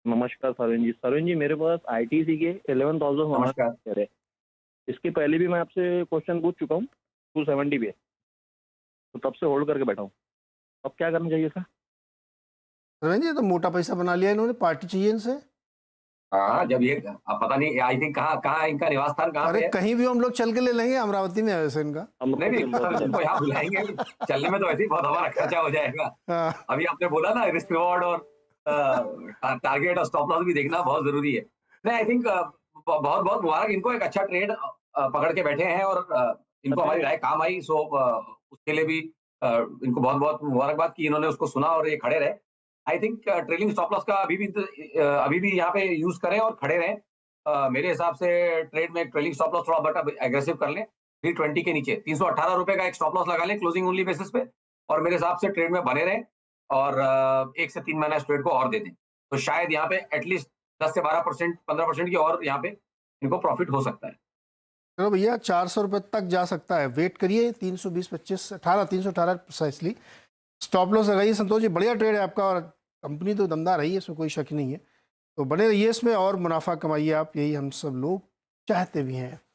नमस्कार सरोन जी। सरोन जी, मेरे पास आईटीसी के 11,000 नमस्कार। शेयर है। इसके पहले भी मैं आपसे क्वेश्चन पूछ चुका हूँ 270 पे, तो तब से होल्ड करके बैठा हूँ। अब क्या करना चाहिए सर? रविंद्र जी तो मोटा पैसा बना लिया इन्होंने, पार्टी चाहिए इनसे। हाँ, जब ये अब पता नहीं, आई थिंक कहाँ कहाँ इनका निवास स्थान कहाँ अरे पे है। कहीं भी हम लोग चल के ले लेंगे, अमरावती में है वैसे इनका। नहीं अमरावती नहीं, सर अमरावती इनको सर। यहाँ बुलाएंगे। चलने में तो वैसे ही बहुत हमारा खर्चा हो जाएगा। हाँ। अभी आपने बोला ना, रिस्क रिवॉर्ड और टारगेट और स्टॉप लॉस भी देखना बहुत जरूरी है। नहीं, आई थिंक बहुत बहुत मुबारक इनको, एक अच्छा ट्रेड पकड़ के बैठे हैं, और सर इनको हमारी मेरे राय काम आई। सो उसके लिए भी इनको बहुत बहुत मुबारकबाद कि इन्होंने उसको सुना और ये खड़े रहे। I think trailing stop loss का अभी भी यहाँ पे यूज करें और खड़े रहें। मेरे हिसाब से ट्रेड में ट्रेलिंग स्टॉप लॉस थोड़ा बट एग्रेसिव कर लें। 320 के नीचे 318 रुपए का एक स्टॉप लॉस लगा लें क्लोजिंग ओनली बेसिस पे, और मेरे हिसाब से ट्रेड में बने रहें, और 1 से 3 महीना इस ट्रेड को और दे दें, तो शायद यहाँ पे एटलीस्ट 10 से 12%, 15% की और यहाँ पे इनको प्रॉफिट हो सकता है। चलो भैया, 400 रुपये तक जा सकता है, वेट करिए। 320, 25, 18, 318 प्रिसाइसली स्टॉप लॉस लगाइए। संतोष जी, बढ़िया ट्रेड है आपका, और कंपनी तो दमदार रही है, इसमें कोई शक नहीं है। तो बने रहिए इसमें और मुनाफा कमाइए आप, यही हम सब लोग चाहते भी हैं।